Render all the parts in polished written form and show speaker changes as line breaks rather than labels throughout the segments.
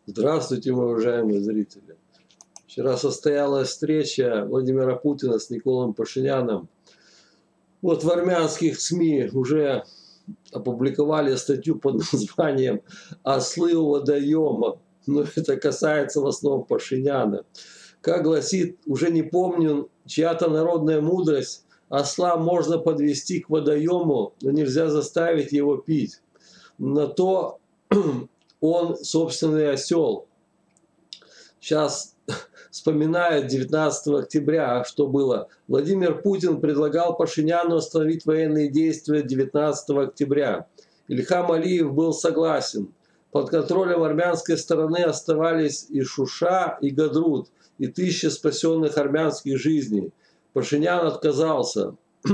Здравствуйте, мои уважаемые зрители. Вчера состоялась встреча Владимира Путина с Николаем Пашиняном. Вот в армянских СМИ уже опубликовали статью под названием «Ослы у водоема». Но это касается в основном Пашиняна. Как гласит, уже не помню, чья-то народная мудрость, осла можно подвести к водоему, но нельзя заставить его пить. На то он собственный осел. Сейчас вспоминают 19 октября, что было. Владимир Путин предлагал Пашиняну остановить военные действия 19 октября. Ильхам Алиев был согласен. Под контролем армянской стороны оставались и Шуша, и Гадрут, и тысячи спасенных армянских жизней. Пашинян отказался.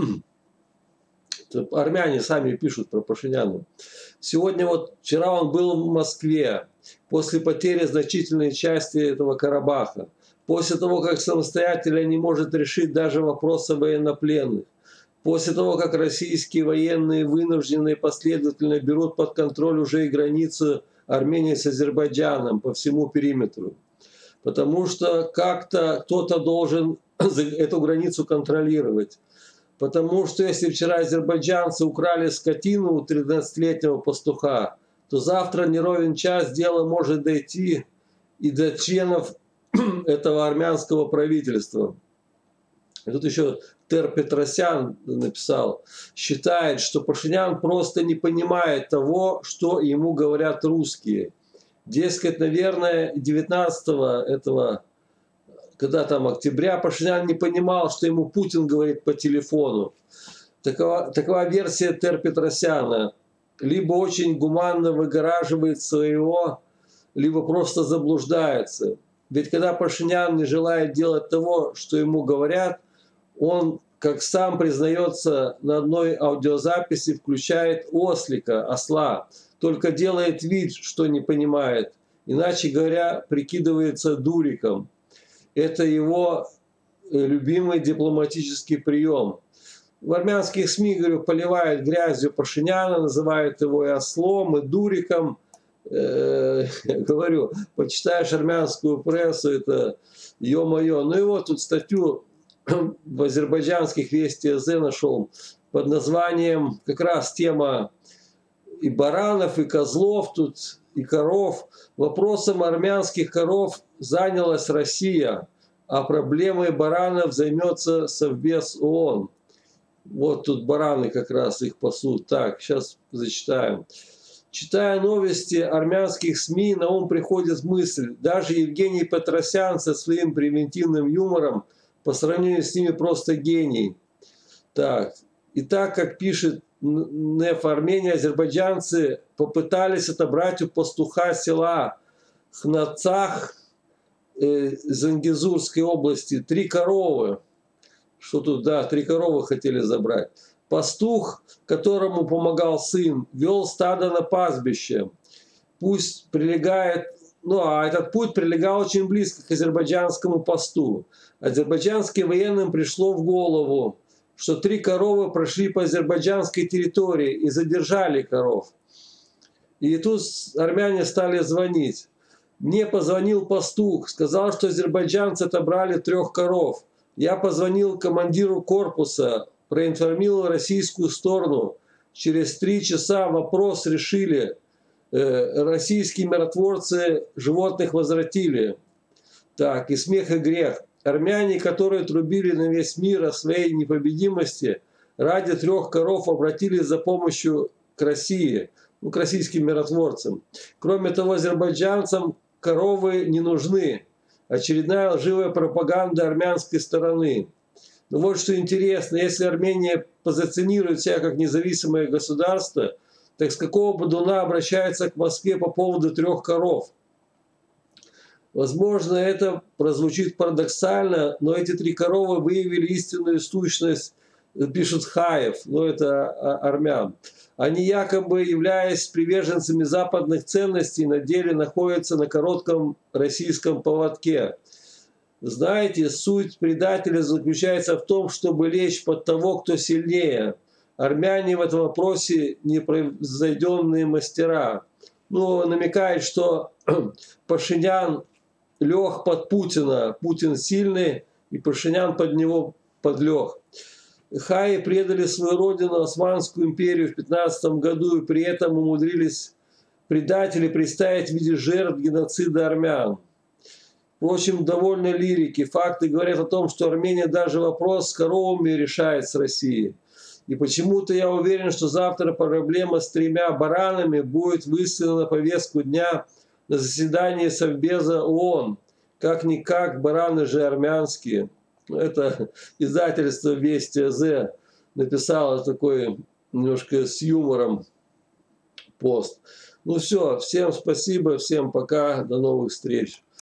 Армяне сами пишут про Пашиняна. Сегодня вчера он был в Москве после потери значительной части этого Карабаха, после того, как самостоятельно не может решить даже вопросы военнопленных, после того, как российские военные вынуждены и последовательно берут под контроль уже и границу Армении с Азербайджаном по всему периметру. Потому что как-то кто-то должен эту границу контролировать. Потому что если вчера азербайджанцы украли скотину у 13-летнего пастуха, то завтра не ровен час дело может дойти и до членов этого армянского правительства. И тут еще Тер Петросян написал, считает, что Пашинян просто не понимает того, что ему говорят русские. Дескать, наверное, 19-го этого, когда там октября, Пашинян не понимал, что ему Путин говорит по телефону. Такова версия Тер Петросяна. Либо очень гуманно выгораживает своего, либо просто заблуждается. Ведь когда Пашинян не желает делать того, что ему говорят, он, как сам признается на одной аудиозаписи, включает ослика, осла, только делает вид, что не понимает, иначе говоря, прикидывается дуриком. Это его любимый дипломатический прием. В армянских СМИ, говорю, поливают грязью Пашиняна, называют его и ослом, и дуриком. Говорю, почитаешь армянскую прессу, это ё-моё. Ну и вот тут статью в азербайджанских Вести АЗ нашел под названием как раз тема и баранов, и козлов тут, и коров. Вопросом армянских коров занялась Россия, а проблемой баранов займется Совбез ООН. Вот тут бараны как раз их пасут. Так, сейчас зачитаем. Читая новости армянских СМИ, на ум приходит мысль, даже Евгений Петросян со своим превентивным юмором по сравнению с ними просто гений. Так, и так, как пишет НЕФ Армения, азербайджанцы попытались отобрать у пастуха села Хнацах Зангезурской области 3 коровы. Что тут, да, 3 коровы хотели забрать. Пастух, которому помогал сын, вел стадо на пастбище. Пусть прилегает, а этот путь прилегал очень близко к азербайджанскому посту. Азербайджанским военным пришло в голову, что 3 коровы прошли по азербайджанской территории и задержали коров. И тут армяне стали звонить. Мне позвонил пастух, сказал, что азербайджанцы отобрали 3 коров. Я позвонил командиру корпуса, проинформировал российскую сторону. Через 3 часа вопрос решили. Российские миротворцы животных возвратили. Так, и смех, и грех. Армяне, которые трубили на весь мир о своей непобедимости, ради 3 коров обратились за помощью к России, к российским миротворцам. Кроме того, азербайджанцам коровы не нужны. Очередная лживая пропаганда армянской стороны. Но вот что интересно, если Армения позиционирует себя как независимое государство, так с какого бодуна обращается к Москве по поводу 3 коров? Возможно, это прозвучит парадоксально, но эти 3 коровы выявили истинную сущность, пишет Хаев, это армян. Они якобы, являясь приверженцами западных ценностей, на деле находятся на коротком российском поводке. Знаете, суть предателя заключается в том, чтобы лечь под того, кто сильнее. Армяне в этом вопросе непревзойденные мастера. ну, намекает, что Пашинян лег под Путина, Путин сильный, и Пашинян под него подлег. Хаи предали свою родину, Османскую империю, в 15 году, и при этом умудрились предателей представить в виде жертв геноцида армян. Впрочем, довольно лирики. Факты говорят о том, что Армения даже вопрос с коровами решает с Россией. И почему-то я уверен, что завтра проблема с 3 баранами будет выставлена на повестку дня на заседании Совбеза ООН. Как-никак, бараны же армянские. Это издательство «Вести АЗ» написало такой немножко с юмором пост. Ну все, всем спасибо, всем пока, до новых встреч.